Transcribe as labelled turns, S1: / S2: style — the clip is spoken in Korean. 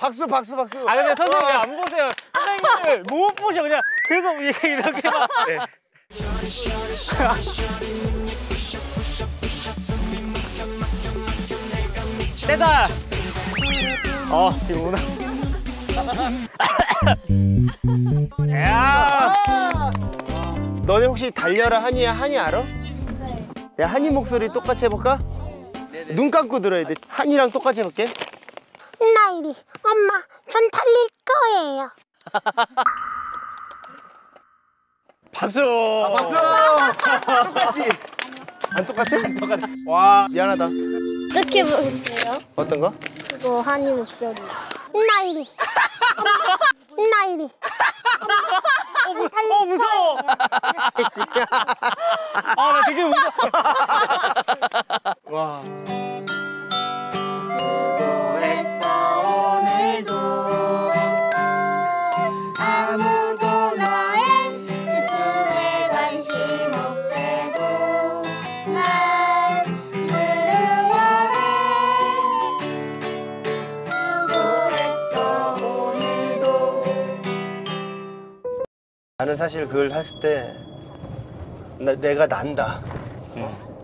S1: 박수 박수 박수.
S2: 아 근데 선생님 왜 안 보세요? 선생님을 못 보셔 그냥 계속 이렇게 막.
S1: 네.
S2: 떼다. 지금 오나. 야.
S1: 너네 혹시 달려라 한이야? 한이 알아?
S3: 네.
S1: 야 한이 목소리 똑같이 해볼까?
S2: 네네.
S1: 눈 감고 들어야 돼. 한이랑 똑같이 해볼게.
S3: 나이리, 엄마, 전 달릴 거예요.
S1: 박수. 박수. 똑같지? 안 똑같아?
S2: 똑같아. 와.
S1: 미안하다.
S3: 어떻게 보셨어요?
S1: 어떤 거?
S3: 그거 한이 목소리. 나이리, 엄마, 나이리.
S2: 무서워. 나 되게 무서워.
S1: 와.
S3: 수고했어 오늘도 아무도 너의 슬픔에 관심 없대도 난 늘 응원해. 수고했어 오늘도.
S1: 나는 사실 그걸 했을 때 내가 난다.